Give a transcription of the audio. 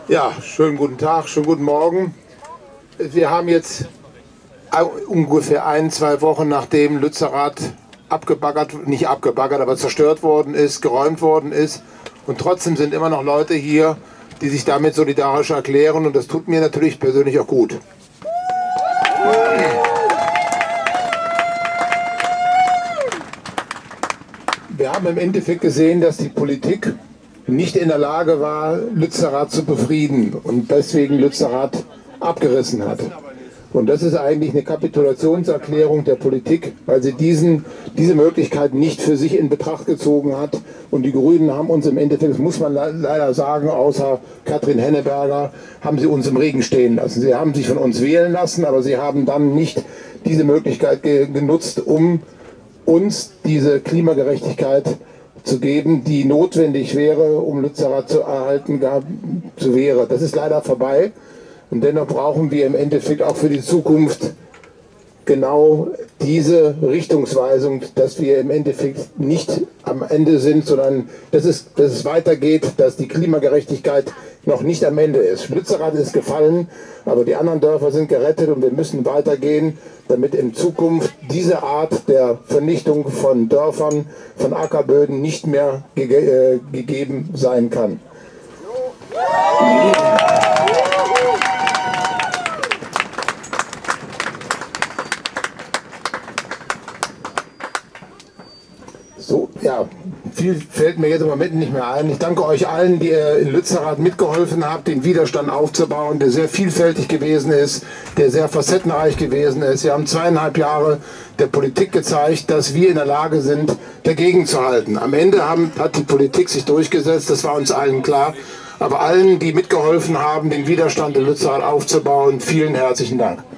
Ja, schönen guten Tag, schönen guten Morgen. Wir haben jetzt ungefähr 1-2 Wochen, nachdem Lützerath nicht abgebaggert, aber zerstört worden ist, geräumt worden ist. Und trotzdem sind immer noch Leute hier, die sich damit solidarisch erklären. Und das tut mir natürlich persönlich auch gut. Wir haben im Endeffekt gesehen, dass die Politik nicht in der Lage war, Lützerath zu befrieden und deswegen Lützerath abgerissen hat. Und das ist eigentlich eine Kapitulationserklärung der Politik, weil sie diese Möglichkeit nicht für sich in Betracht gezogen hat. Und die Grünen haben uns im Endeffekt, das muss man leider sagen, außer Katrin Henneberger, haben sie uns im Regen stehen lassen. Sie haben sich von uns wählen lassen, aber sie haben dann nicht diese Möglichkeit genutzt, um uns diese Klimagerechtigkeit zu geben, die notwendig wäre, um Lützerath zu erhalten, wäre. Das ist leider vorbei. Und dennoch brauchen wir im Endeffekt auch für die Zukunft genau diese Richtungsweisung, dass wir im Endeffekt nicht am Ende sind, sondern dass es weitergeht, dass die Klimagerechtigkeit noch nicht am Ende ist. Lützerath ist gefallen, aber die anderen Dörfer sind gerettet und wir müssen weitergehen, damit in Zukunft diese Art der Vernichtung von Dörfern, von Ackerböden nicht mehr gegeben sein kann. So, ja, viel fällt mir jetzt im Moment nicht mehr ein. Ich danke euch allen, die ihr in Lützerath mitgeholfen habt, den Widerstand aufzubauen, der sehr vielfältig gewesen ist, der sehr facettenreich gewesen ist. Wir haben 2,5 Jahre der Politik gezeigt, dass wir in der Lage sind, dagegen zu halten. Am Ende hat die Politik sich durchgesetzt, das war uns allen klar. Aber allen, die mitgeholfen haben, den Widerstand in Lützerath aufzubauen, vielen herzlichen Dank.